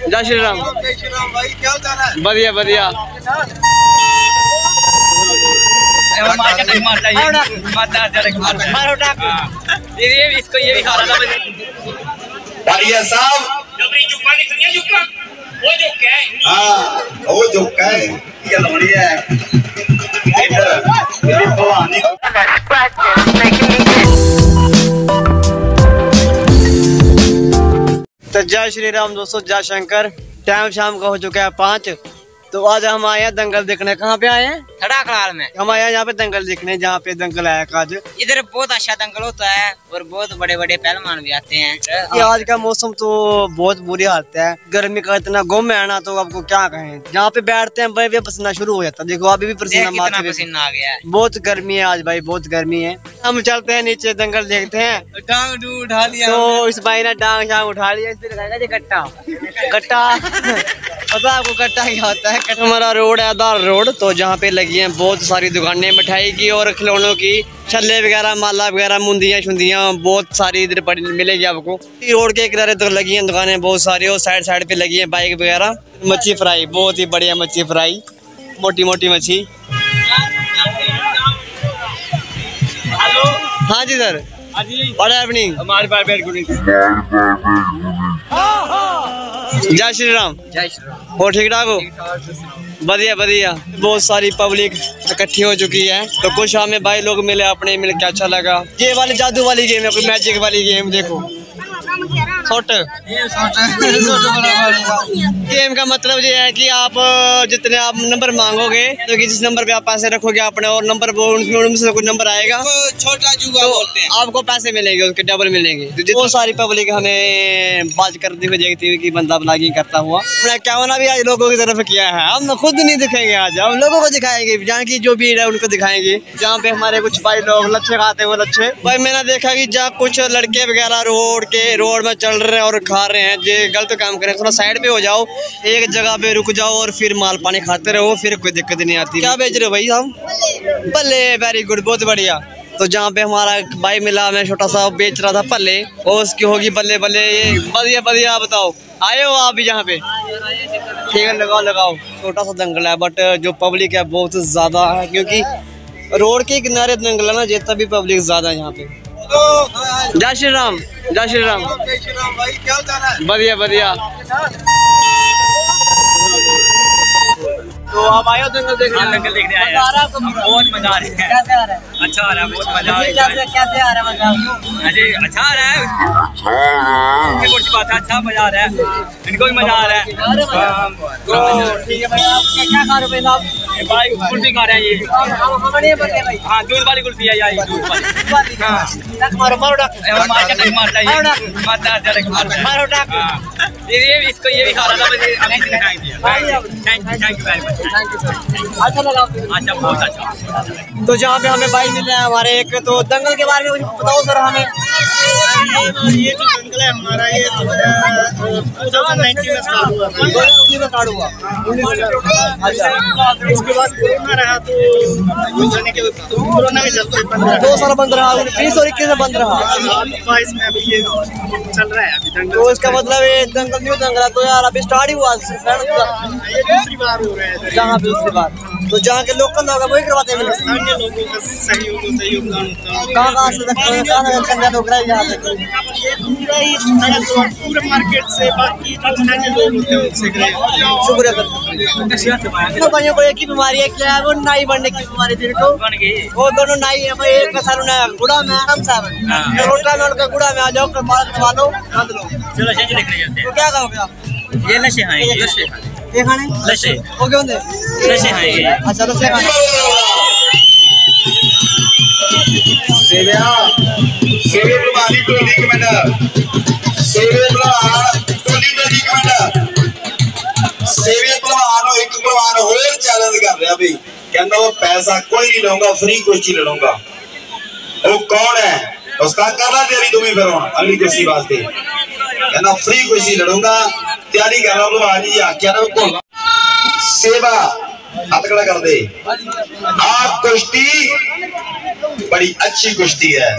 जय श्री राम भाई, क्या होता है? बढ़िया बढ़िया। इसको ये भी खा रहा था साहब, वो जो क्या है? हाँ, वो जो क्या है? ये लौड़ी है। तो जय श्री राम दोस्तों, जय शंकर। टाइम शाम का हो चुका है 5। तो आज हम आए हैं दंगल देखने। कहाँ पे आए हैं? खड़ाखड़ाल में। हम आए हैं यहाँ पे दंगल देखने, जहाँ पे दंगल आया आज। इधर बहुत अच्छा दंगल होता है और बहुत बड़े बड़े पहलवान भी आते हैं। ये आज का मौसम तो बहुत बुरी हालत है, गर्मी का इतना गुम है ना, तो आपको क्या कहें। जहाँ पे बैठते हैं भाई पसीना शुरू हो जाता है। देखो अभी भी पसीना पसीना आ गया है। बहुत गर्मी है आज भाई, बहुत गर्मी है। हम चलते हैं नीचे, दंगल देखते हैं। टांग उठा लिया तो इस भाई ने टांग शांग उठा लिया। कट्टा कट्टा पता आपको कट्टा क्या होता है? हमारा रोड है आधार रोड, तो जहाँ पे लगी हैं बहुत सारी दुकानें मिठाई की और खिलौनों की, छल्ले वगैरह, माला वगैरह, मुंदियाँ शुंदियाँ बहुत सारी इधर पड़ी मिलेगी आपको। रोड के किनारे तो लगी हैं दुकानें बहुत सारी, और साइड साइड पे लगी हैं बाइक वगैरह। मच्छी फ्राई, बहुत ही बढ़िया मच्छी फ्राई, मोटी मोटी मच्छी। हाँ जी सर, बड़ा इवनिंग। जय श्री राम। जय श्री राम। हो ठीक ठाक हो? बढ़िया बढ़िया। बहुत सारी पब्लिक इकट्ठी हो चुकी है, तो कुछ हमें भाई लोग मिले, अपने मिल के अच्छा लगा। ये वाली जादू वाली गेम है, कोई मैजिक वाली गेम। देखो गेम का मतलब ये है कि आप जितने आप नंबर मांगोगे, तो कि जिस नंबर पे आप पैसे रखोगे अपने, और नंबर उनसे कुछ नंबर आएगा, छोटा जुआ बोलते हैं, आपको पैसे मिलेंगे, उसके डबल मिलेंगे। तो बहुत सारी पब्लिक हमें बात करते हुए देखती हुई कि बंदा ब्लॉगिंग करता हुआ। हमने क्या होना भी आज लोगों की तरफ किया है। हम खुद नहीं दिखाएंगे, आज हम लोगों को दिखाएंगे, जहाँ की जो भीड़ है उनको दिखाएंगे। जहाँ पे हमारे कुछ भाई लोग लच्छे खाते हुए, लच्छे भाई मैंने देखा कि जहाँ कुछ लड़के वगैरह रोड में चल रहे हैं और खा रहे हैं, जो गलत काम कर रहे हैं, थोड़ा साइड पे हो जाओ, एक जगह पे रुक जाओ और फिर माल पानी खाते रहो, फिर कोई दिक्कत नहीं आती। क्या बेच रहे हो भाई हम? भल्ले, वेरी गुड, बहुत बढ़िया। तो जहाँ पे हमारा भाई मिला, हमें छोटा सा बेच रहा था भल्ले, और उसकी होगी बल्ले बल्ले। ये बढ़िया बढ़िया। बताओ, आए हो आप भी यहाँ पे? ठीक है, लगाओ लगाओ। छोटा सा दंगल है, बट जो पब्लिक है बहुत ज्यादा है, क्योंकि रोड के किनारे दंगल है ना, जितना भी पब्लिक ज्यादा है यहाँ पे। जय श्री राम। जय श्री राम। भाई, क्या होता है? बढ़िया बढ़िया। तो आप आए हो दंगल देखने? दंगल देखने आए हैं। बहुत मजा आ रहा है। कैसे आ रहा है? अच्छा आ रहा है, बहुत मजा आ रहा है। कैसे आ रहा है? अरे अच्छा आ रहा है, बात है, अच्छा मजा आ रहा है, इनको भी मजा आ रहा है। ठीक है भाई, आप क्या खा रहे हो साहब? भाई कुल्फी खा रहे हैं ये। हमारे बल्ले भाई। हाँ, दूध वाली कुल्फी है यार, दूध वाली। हाँ, मारो मारो डाक। मारता है, मारता ये इसको ये भी खा रहा था, थैंक यू वेरी मच। अच्छा लगा? अच्छा, बहुत अच्छा। तो जहाँ पे हमें भाई मिले हैं हमारे, एक तो दंगल के बारे में कुछ बताओ सर हमें। ये जो दंगल है हमारा, ये 2019 में स्टार्ट हुआ था। 2019 में स्टार्ट हुआ। अच्छा, उसके बाद कोरोना रहा, तो कोरोना के चलते 2 साल बंद रहा, 20 और 21 में बंद रहा। 22 में अभी ये चल रहा है अभी दंगल। तो इसका मतलब ये दंगल न्यू दंगल है, तो यार अभी स्टार्ट ही हुआ। ये दूसरी बार हो रहा है। जहाँ पे दूसरी बार, तो जहाँ के लोकल लोग हैं वही करवाते हैं। स्थानीय लोगों का सहयोग होता है, योगदान होता है। कहाँ से कन्या लोग रहे यहाँ तक? ये पूरा ही पूरे मार्केट से, बाकी जो स्थानीय लोग होते हैं उनसे गए। शुक्रिया सर। तो भाइयों को एक ही बीमारी है, क्या है वो? नाई बनने की बीमारी थी। तो वो दोनों नाई है भाई, एक का सर गुड़ा में, हम साहब रोटा में, उनका गुड़ा में आ जाओ, करवा लो, रंध लो। चलो देखने जाते हैं। तो क्या कहोगे आप? ये नशे हैं, ये खाने नशे वो क्यों दे? नशे हैं ये। अच्छा, नशे खाने। सेवे प्रभारी टोली कमांडर, सेवे प्रभार टोली टोली कमांडर, सेवे प्रभार एक प्रभार होर चैलेंज कर रहा भाई, कहना वो पैसा कोई नहीं लूंगा, फ्री कुर्सी लड़ूंगा। वो कौन है? उसका करना तैयारी तुम्हें फिर अगली कुर्सी वास्ते, कहना फ्री कुर्सी लड़ूंगा, तैयारी कर रहा हूँ। आज ही आख्या ना सेवा हाथ खड़ा कर दे। आप कुश्ती बड़ी अच्छी कुश्ती है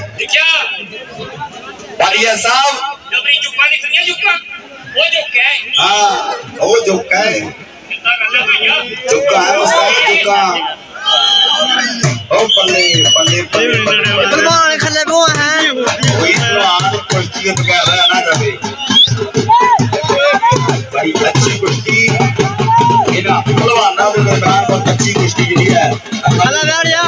बढ़िया साहब। वो जो क्या है? हाँ, चौका है, चौका है उस्ताद, चौका। ओ बल्ले बल्ले बल्ले पहलवान खले वो हैं, कोई पहलवान कुश्ती के बगैर ना जावे। बड़ी अच्छी कुश्ती इना पहलवाना के दरमियान, बहुत अच्छी कुश्ती जी है। खला बैठ जा।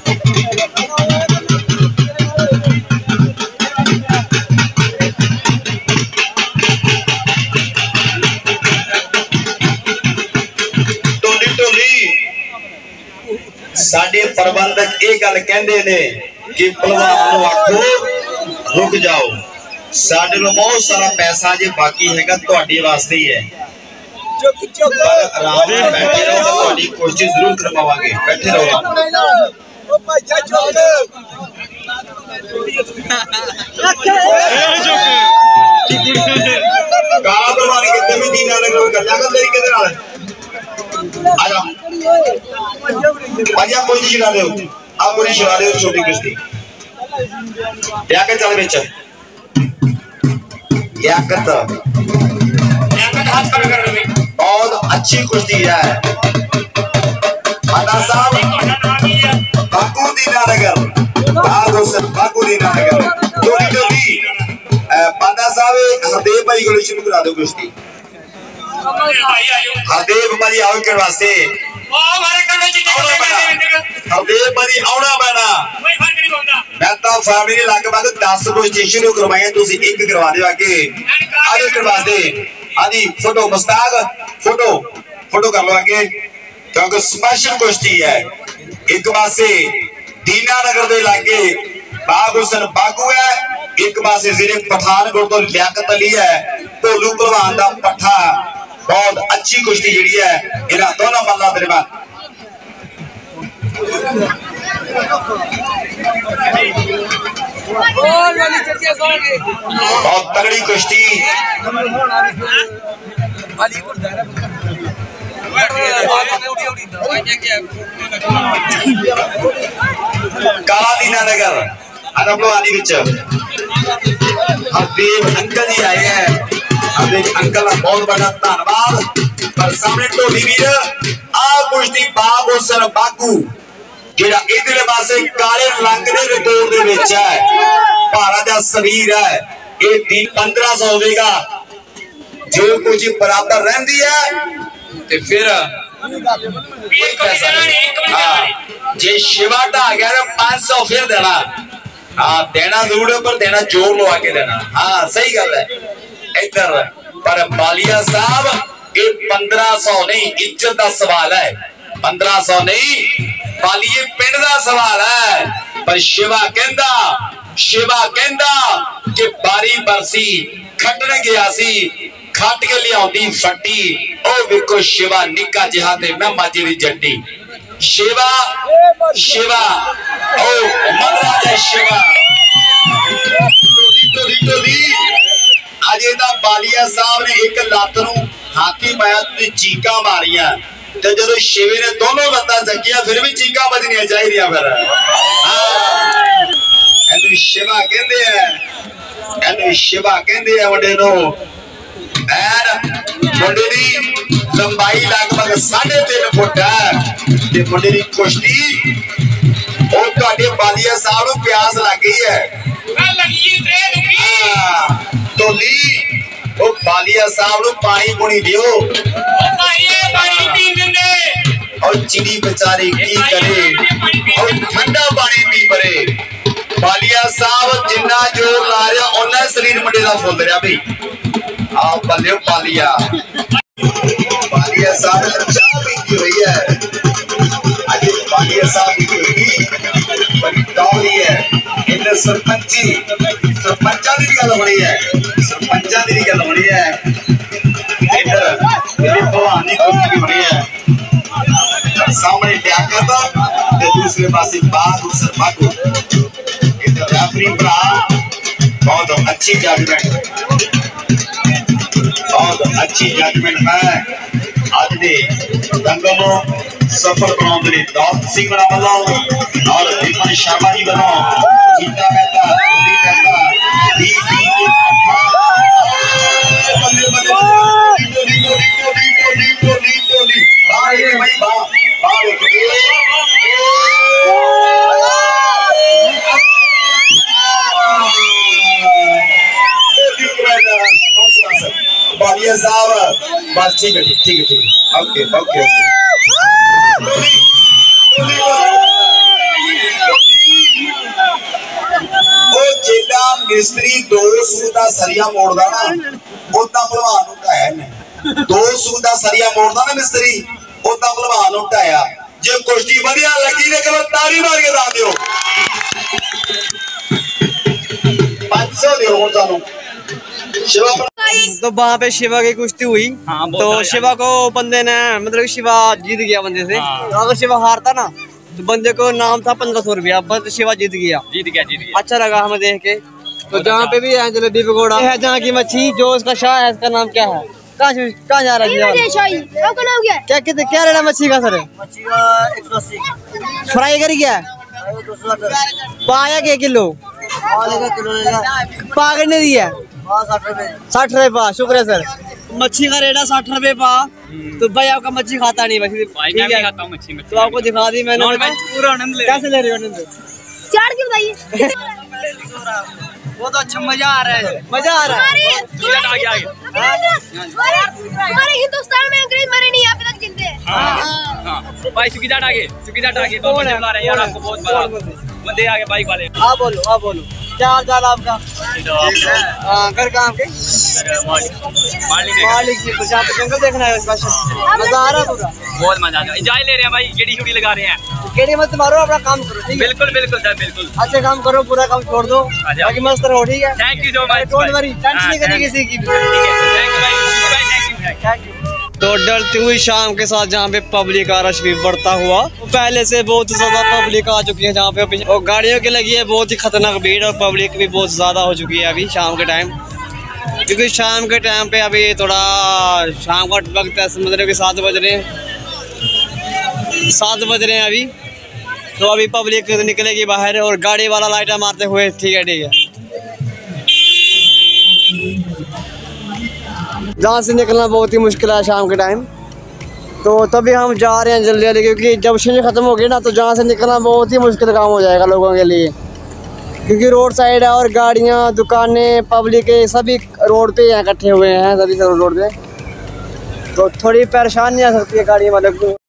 साडे प्रबंधक ये गल कहंदे ने कि पहलवान आखो रुक जाओ, साडे लो बहुत सारा पैसा जे बाकी हैगा तुहाडे वास्ते ही है, पर आराम से बैठे रहो, तुहाडी कोशिश जरूर करवावांगे, बैठे रहो। काला पहलवान कितने भी दीना लगे गल्ला कर तेरी किदे नाल आजा आजा कोई छिड़ा दे, आप कोई छिड़ा दे छोटी कुश्ती लियाकत चल बेच लियाकत हाथ खड़ा कर रहे, बहुत अच्छी कुश्ती है। अदा साहब बाकू दीना नगर, बाकू दीना नगर टोली टोली पादा साहब हरदेव भाई को शुरू करा दो कुश्ती। हरदेव भाई आओ के वास्ते हरदेव भाई आना पैना, मैं तो फैमिली लगभग 10 कुश्ती शुरू करवाई, तुसी एक करवा दो आगे आगे करवा दे। आदि फोटो मुस्ताक फोटो फोटो कर लो आगे, क्योंकि स्पेशल कुश्ती है। एक पासे दीना नगर दे लागे बाग हुसैन बागू है, एक पासे जिले पठानकोट तो लियाकत अली है, भोलू पहलवान दा पट्ठा। बहुत अच्छी कुश्ती जी है इन्हां दोनों मल्ला दरमियान। बहुत तगड़ी कुश्ती, काला दीना नगर अदबलोहानी विच हरदेव अंकल जी आए हैं, हरदेव अंकल का बहुत बड़ा धन्यवाद। पर सामने ढोली वीर आ कुश्ती बाग हुसैन बागू जेड़ा इधरले पासे काले रंग दे रिटोर दे विच है, भारा दा शरीर है, ये 1500 होगा जो कुछ बराबर रहती है ते फिर एक पैसा हाँ जे शिवा ढा गया तो 500 फिर देना। हाँ देना जरूर है पर देना जोर लगा के देना। हाँ सही गल है इधर, पर बालिया साहब ये 1500 नहीं, इज्जत का सवाल है, 1500 नहीं बालिए पिंड का सवाल है। पर शिवा कहंदा कि बारी बरसी खटन गया सी, खट के लियाउंदी फट्टी, ओ वेखो शिवा निक्का जिहा ते मैं माजी दी जट्टी। शिवा शिवा ओ मनराज है शिवा टोली टोली अजे दा बालिया साहब ने एक लत नूं हाथी पाया ते चीका मारियां, ते जदों शिवे ने दोनों लत्तां चकिया फिर भी चीका बजनियां चाहिदियां। फिर एनु शिवा कहंदे हैं वड्डे नूं ऐन मुंडे दी लंबाई लगभग 3.5 फुट है ते मुंडे दी कुश्ती ओ तुहाडे बालिया साहब नूं प्यास लग गई है टोली ओ बालिया साहब नूं पानी पुनी दियो और चिड़ी बेचारी की करे और ठंडा पानी पी परे। बालिया साहब जिन्ना जोर ला रहा उन्ना शरीर मुंडे दा फुल रहा भाई। आप बल्ले बालिया साहब चाह पीती हुई है, आज बालिया साहब की बड़ी टॉली है। इन्हें सरपंचा दी गल होनी है, सरपंचा दी गल होनी है, इधर भगवान की कुश्ती होनी है। सामने लियाकत ते दूसरे पासे बाग हुसैन बागू। इधर रेफरी भरा बहुत अच्छी जजमेंट, बहुत अच्छी जजमेंट है। आज दे दंगल नूं सफल बनाउण लई दौलत सिंह वालों और विमन शर्मा जी वालों जीता मेहता दी मेहता दी के साहब बस ठीक है ठीक है ठीक है ओके ओके ओके जिदा मिस्त्री 2 सूत का सरिया मोड़दा ना उदा भलवान नूं ढाया ने 2 सूत का सरिया मोड़दा ना मिस्त्री उदा भलवान नूं ढाया जे कुश्ती बढ़िया लगी ने केवल ताली मार के दा दियो 500 दियो हुण सानू शिवा। तो वहाँ पे शिवा की कुश्ती हुई। तो शिवा को बंदे ने मतलब शिवा जीत गया बंदे से। अगर शिवा हारता ना तो बंदे को नाम था 1500 रुपया, बस शिवा जीत गया। अच्छा लगा हमें देख के। तो जहाँ पे भी है जलेबी पकौड़ा है, जहाँ की मच्छी जो उसका शाह है, इसका नाम क्या है? कहाँ जा रहा है? क्या कितने क्या लेना मच्छी का सर? मच्छी का 180। फ्राई करी क्या? पाया के किलो? पा करने दिया 60 रुपए पा। शुक्र है सर। मच्छी का रेट है 60 रुपए पा। तो भाई आपका मच्छी खाता नहीं वैसे? तो आपको दिखा दी मैंने। पूरा आनंद ले। कैसे ले रहे हो आनंद? 4 की बताइए। वो तो अच्छा मजा आ रहा है। मजा आ रहा है। हमारे हिंदुस्तान में अंग्रेज मरे नहीं, यहाँ पे तक जिंदे हैं। भाई सुखी जाट आगे बुला रहे हैं यार, आपको बहुत बड़ा बंदे आगे बाइक वाले। आप बोलो क्या हाल चाल आपका? घर कहाँ आपके? मालिक जी। तो जहाँ पे जंगल देखना है मजा आ रहा है पूरा? बहुत मजा आ रहा है। एंजॉय ले रहे हैं भाई, गेड़ी छुड़ी लगा रहे हैं। केड़ी मत मारो, अपना काम करो। ठीक है? बिल्कुल सर बिल्कुल। अच्छे काम करो, पूरा काम छोड़ दो, बाकी मस्त रहो। ठीक है? Thank you so much. Don't worry, tension नहीं करनी किसी की। Thank you. तो डलती हुई शाम के साथ जहाँ पे पब्लिक का रश भी बढ़ता हुआ, पहले से बहुत ज्यादा पब्लिक आ चुकी है जहाँ पे, और गाड़ियों की लगी है बहुत ही खतरनाक भीड़, और पब्लिक भी बहुत ज्यादा हो चुकी है अभी शाम के टाइम। क्योंकि शाम के टाइम पे अभी थोड़ा शाम का वक्त है, मतलब कि 7 बज रहे हैं अभी। तो अभी पब्लिक निकलेगी बाहर और गाड़ी वाला लाइटा मारते हुए। ठीक है जहाँ से निकलना बहुत ही मुश्किल है शाम के टाइम। तो तभी हम जा रहे हैं जल्दी, क्योंकि जब शनि ख़त्म हो गई ना तो जहाँ से निकलना बहुत ही मुश्किल काम हो जाएगा लोगों के लिए, क्योंकि रोड साइड है और गाड़ियाँ, दुकानें, पब्लिक सभी रोड पे यहाँ इकट्ठे हुए हैं, सभी रोड पे। तो थोड़ी परेशानी आ सकती है गाड़ी वाले को।